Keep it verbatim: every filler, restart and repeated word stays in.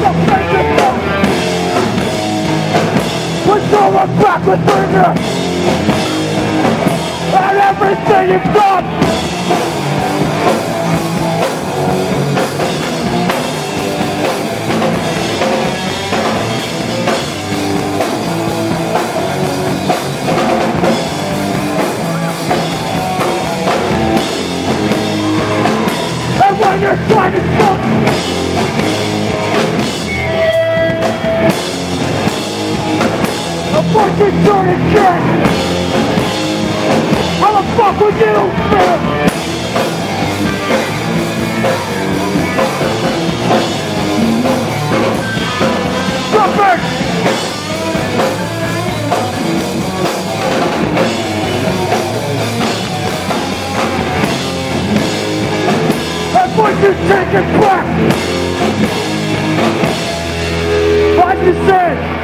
Someone back with anger and everything you've done. And when you're trying to stop, a fucking dirty kid. How the fuck would you, man? Stop it! And once you take it back, like you said,